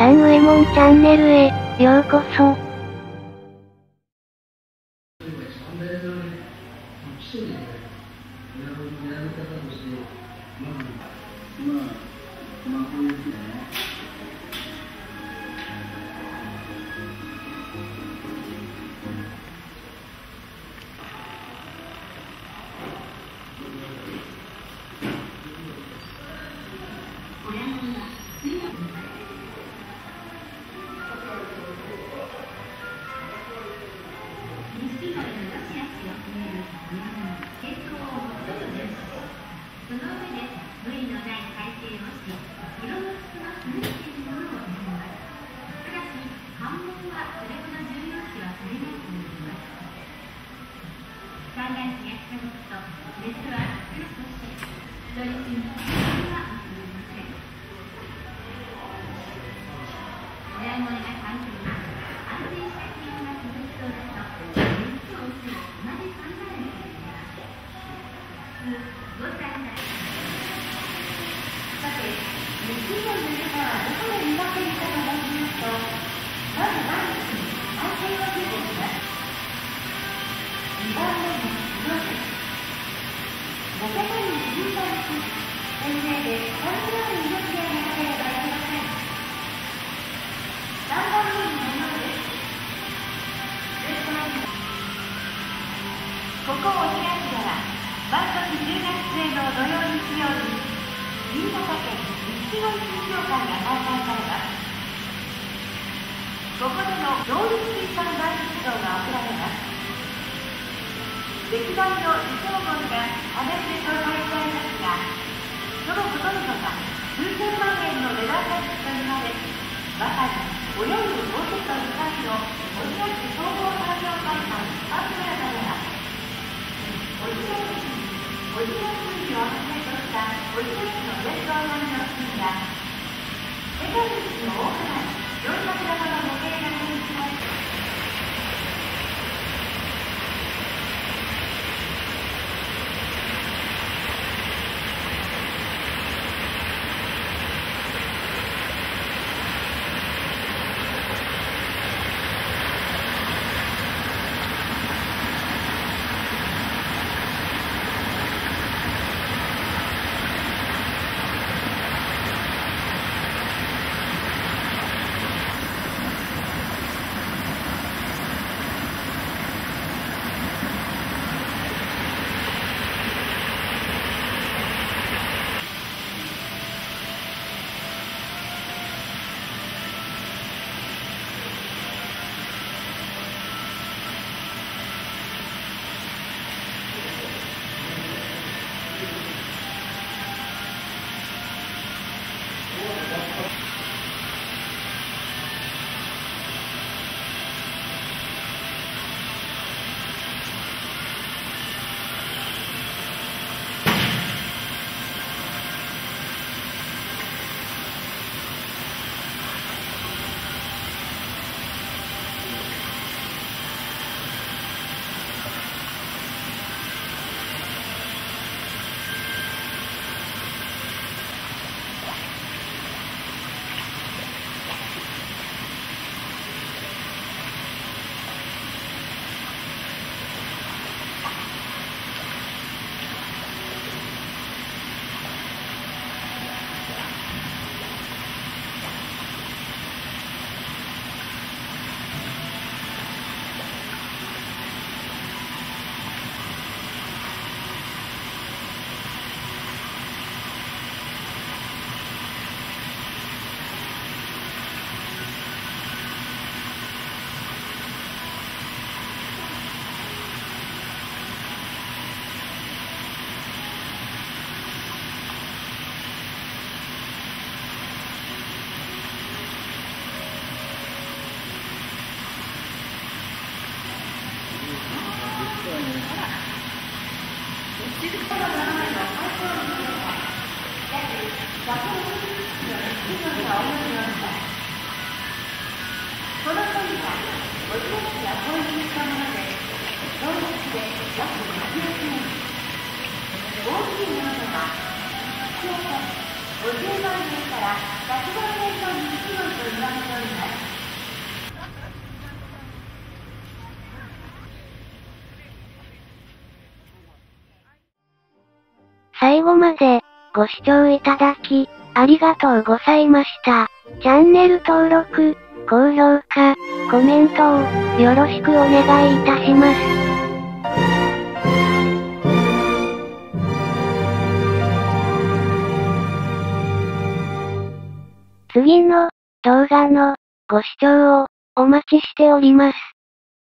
サンウェモンチャンネルへようこそ。 ここ鬼ヶ島は万国10月末の土曜日曜に新潟県錦鯉水上館が開催されます。ここでの農林水産大活動が行われます。歴代の受賞本がパネルで紹介されますが、そのほとんどが数千万円の値段がつくと言われ、まさに泳ぐ大手と2人の鬼ヶ島総合産業会館アンブラザではおじやすし、おじやすしをはじめとしたおじやすの伝統の作品や世界一の大花火400玉の模型が展示されています。この距離はおじやすが購入したもので、当日で約8億円。大きいものでは福岡、 50万円から100万円の錦鯉と言われております。 最後までご視聴いただき、ありがとうございました。チャンネル登録、高評価、コメントをよろしくお願いいたします。次の動画のご視聴をお待ちしております。